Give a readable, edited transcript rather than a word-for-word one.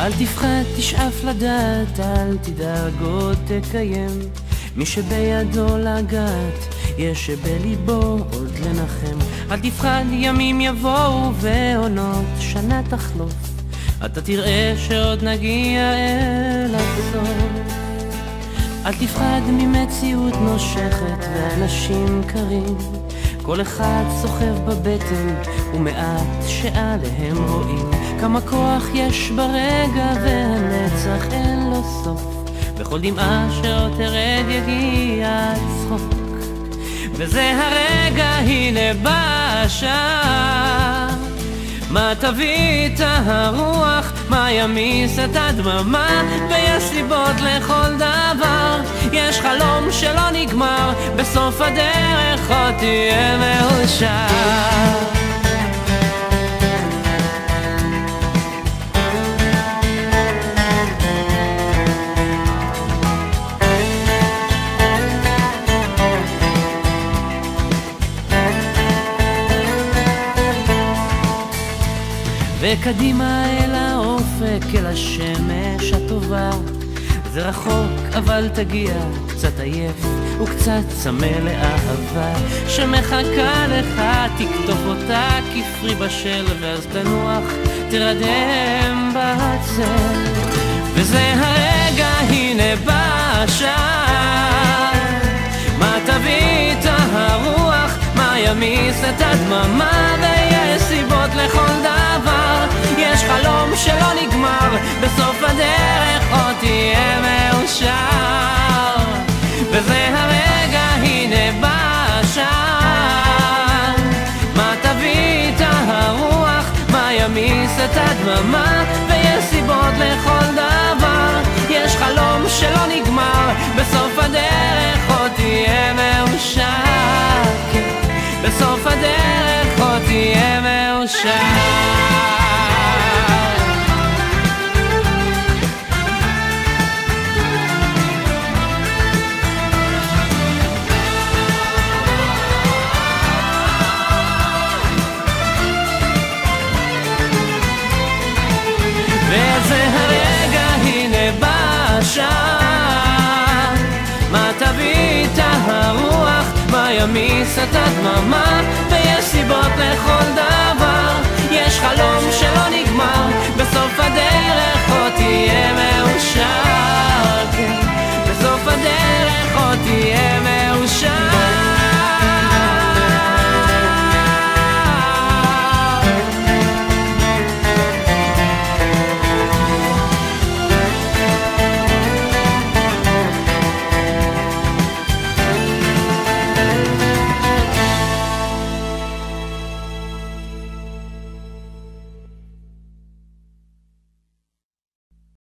אל תפחד, תשאף לדעת, אל תדאג עוד תקיים. מי שבידו לגעת, יש שבליבו עוד לנחם. אל תפחד, ימים יבואו ועונות שנה תחלוף, אתה תראה שעוד נגיע אל הסוף. אל תפחד ממציאות נושכת ואנשים קרים, כל אחד סוחב בבטן ומעט שעליהם רואים. כמה כוח יש ברגע והנצח אין לו סוף, בכל דמעה שעוד תרד יגיע הצחוק. וזה הרגע, הנה בא השעה, מה תביא את הרוח, מה ימיס את הדממה, ויש סיבות לכל דבר, יש חלום שלא נגמר, בסוף הדרך עוד תהיה מאושר. וקדימה אל האופק, אל השמש הטובה, זה רחוק אבל תגיע, קצת עייף וקצת צמא לאהבה שמחכה לך, תקטוף אותה כפרי בשל, ואז תנוח, תרדם בצל. וזה הרגע, הנה בא השעה, מה תביא את הרוח, מה ימיס את הדממה, ויש סיבות לכל דבר, יש חלום שלא נגמר, בסוף הדרך עוד תהיה מאושר. וזה הרגע, הנה בא השעה, מה תביא את הרוח, מה ימיס את הדממה, ויש סיבות לכל דבר, יש חלום שלא נגמר, בסוף הדרך עוד תהיה מאושר. בסוף הדרך עוד תהיה מאושר. וזה הרגע, הנה בא השעה, מה תביא את הרוח, מה ימיס את הדממה,